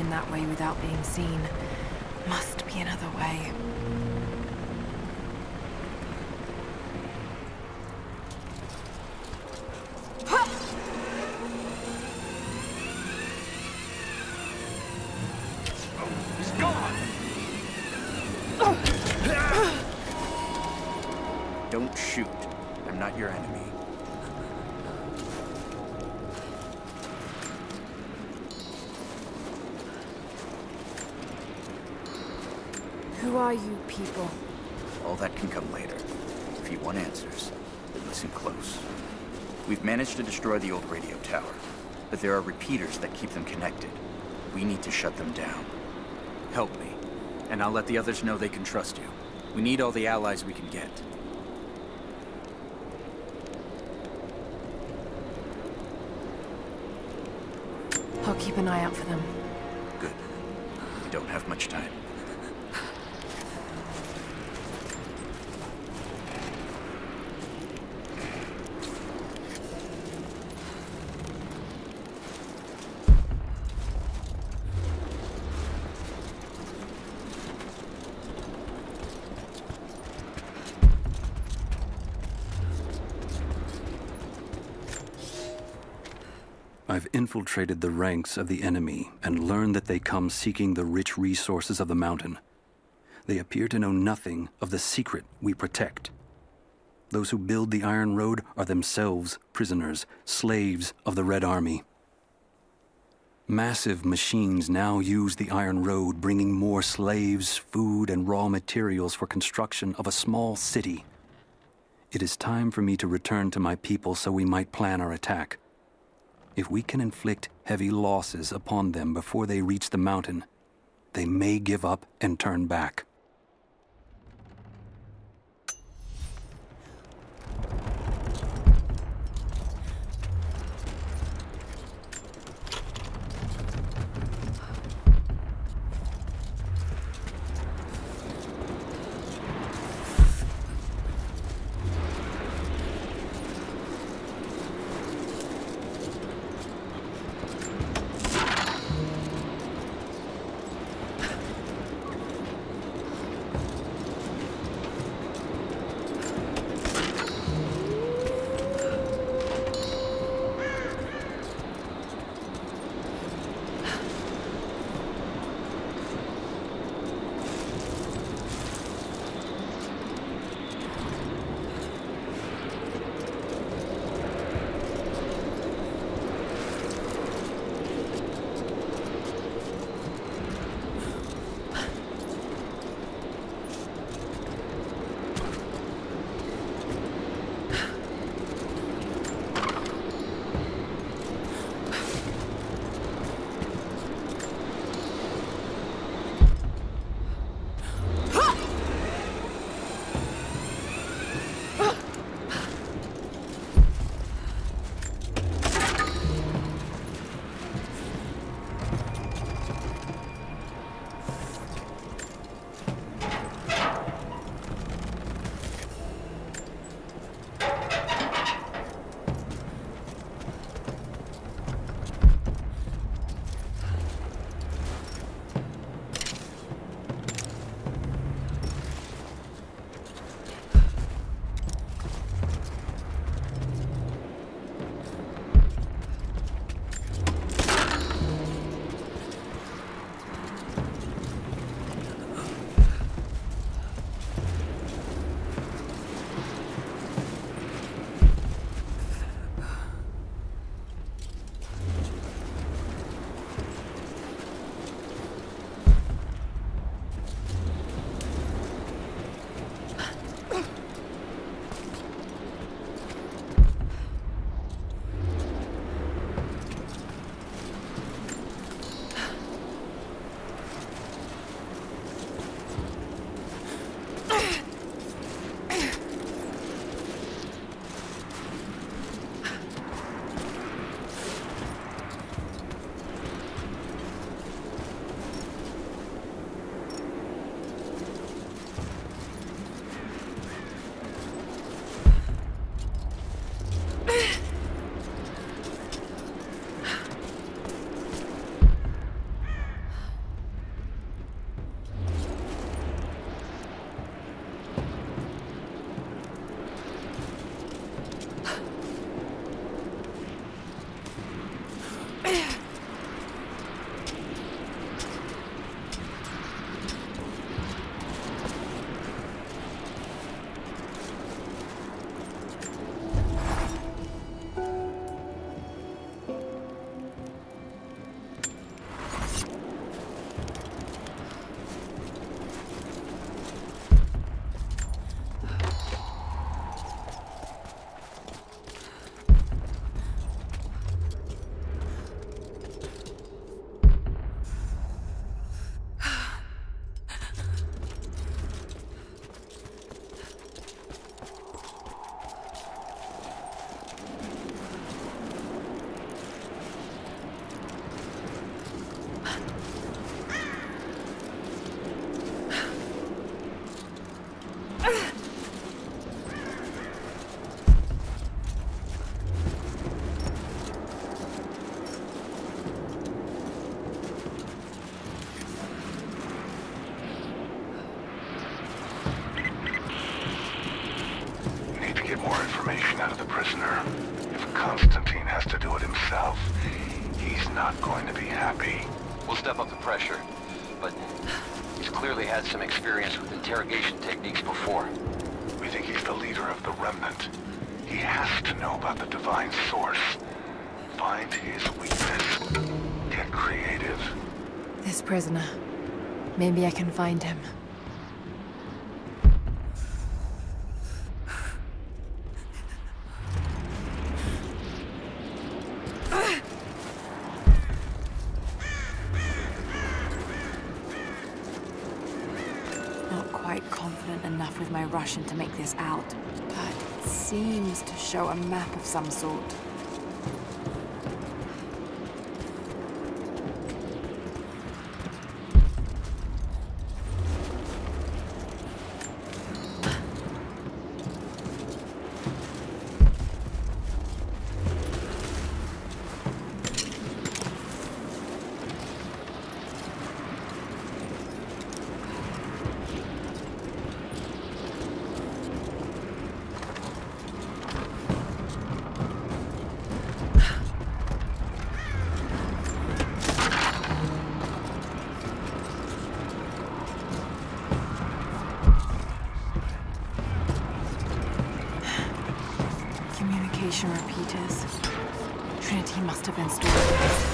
in that way without being seen. Must be another way. He's gone! Don't shoot. I'm not your enemy. Who are you people? All that can come later. If you want answers, then listen close. We've managed to destroy the old radio tower, but there are repeaters that keep them connected. We need to shut them down. Help me, and I'll let the others know they can trust you. We need all the allies we can get. I'll keep an eye out for them. Good. We don't have much time. I've infiltrated the ranks of the enemy and learned that they come seeking the rich resources of the mountain. They appear to know nothing of the secret we protect. Those who build the Iron Road are themselves prisoners, slaves of the Red Army. Massive machines now use the Iron Road, bringing more slaves, food, and raw materials for construction of a small city. It is time for me to return to my people so we might plan our attack. If we can inflict heavy losses upon them before they reach the mountain, they may give up and turn back. prisoner. If Constantine has to do it himself, he's not going to be happy. We'll step up the pressure, but he's clearly had some experience with interrogation techniques before. We think he's the leader of the Remnant. He has to know about the divine source. Find his weakness. Get creative. This prisoner. Maybe I can find him. Not quite confident enough with my Russian to make this out, but it seems to show a map of some sort. Communication repeaters. Trinity must have installed this.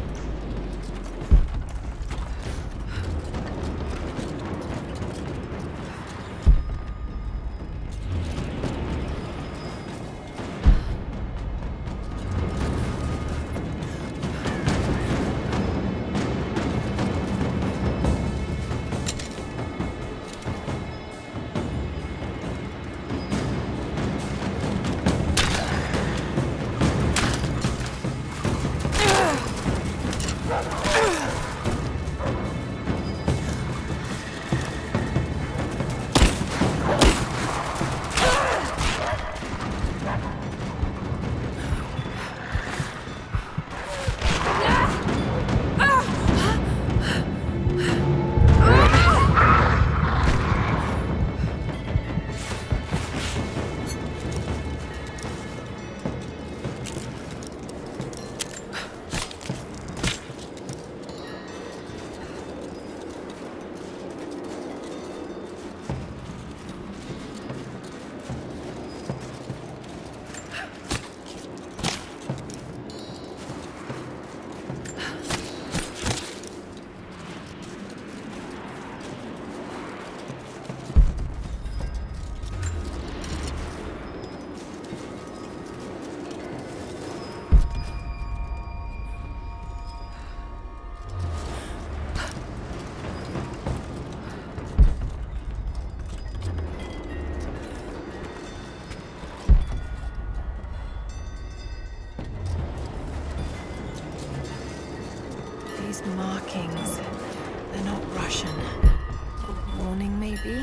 These markings, they're not Russian. A warning, maybe?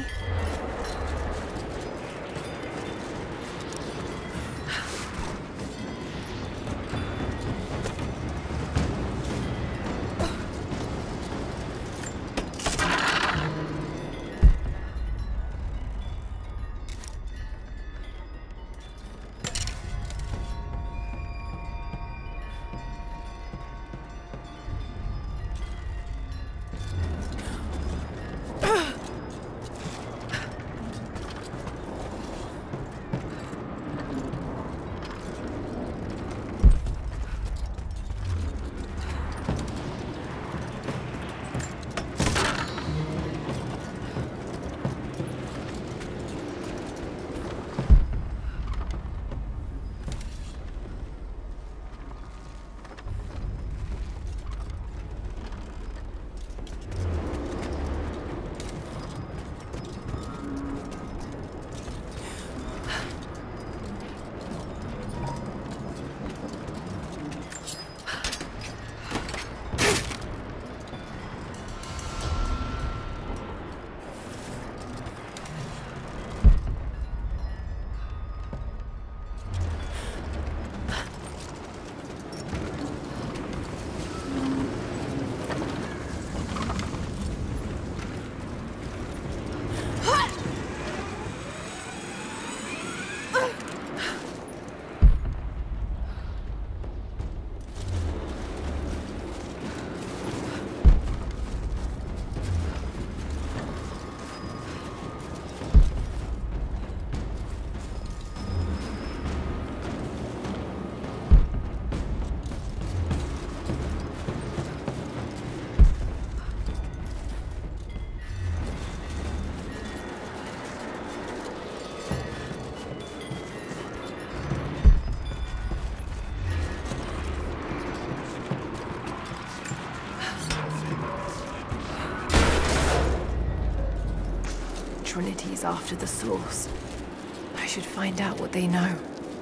Trinity's after the source. I should find out what they know.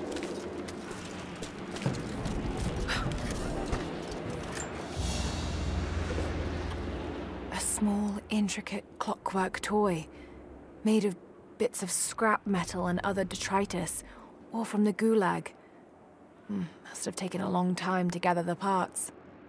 A small, intricate clockwork toy, made of bits of scrap metal and other detritus, all from the Gulag. Must have taken a long time to gather the parts.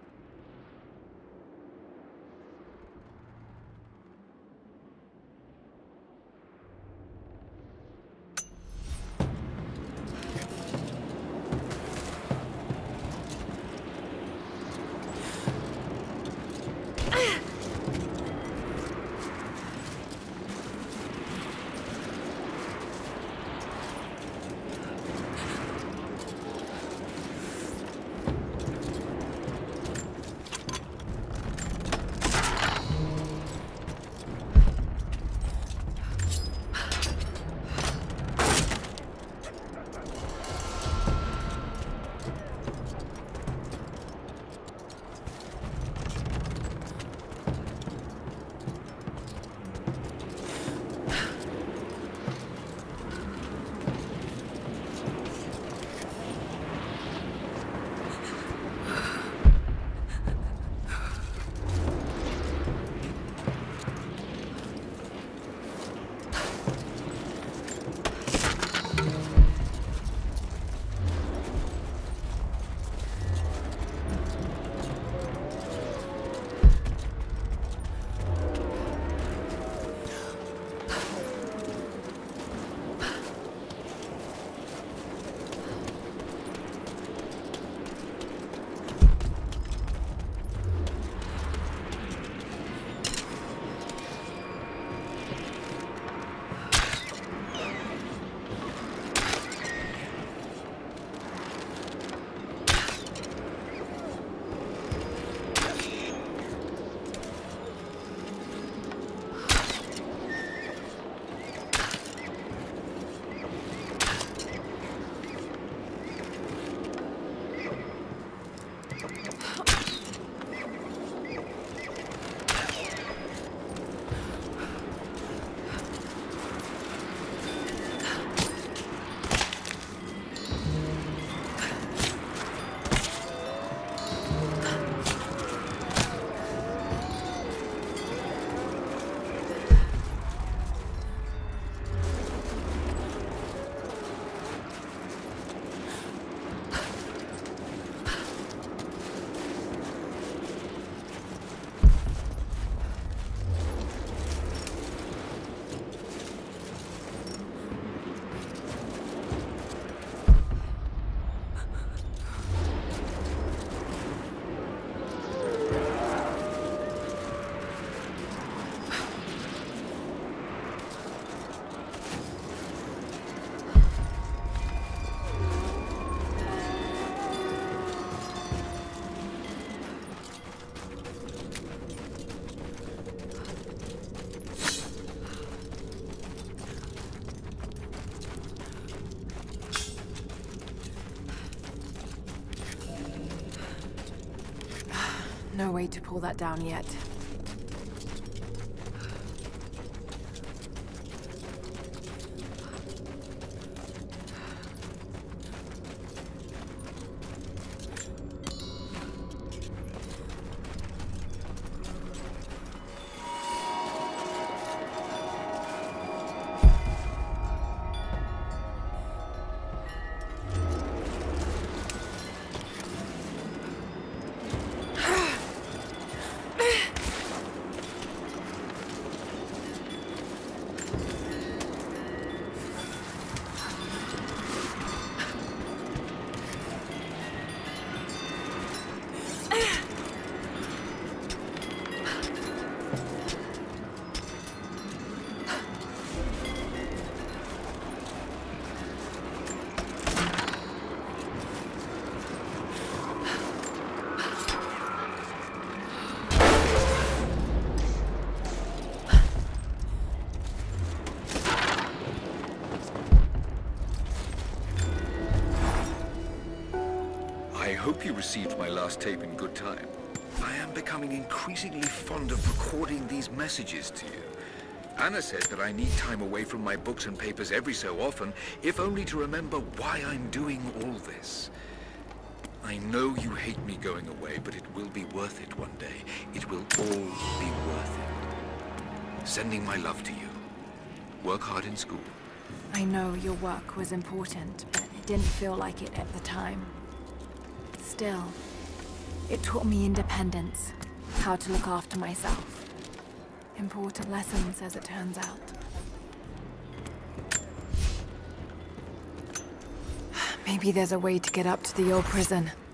No way to pull that down yet. I hope you received my last tape in good time. I am becoming increasingly fond of recording these messages to you. Anna said that I need time away from my books and papers every so often, if only to remember why I'm doing all this. I know you hate me going away, but it will be worth it one day. It will all be worth it. Sending my love to you. Work hard in school. I know your work was important, but it didn't feel like it at the time. Still, it taught me independence, how to look after myself. Important lessons, as it turns out. Maybe there's a way to get up to the old prison.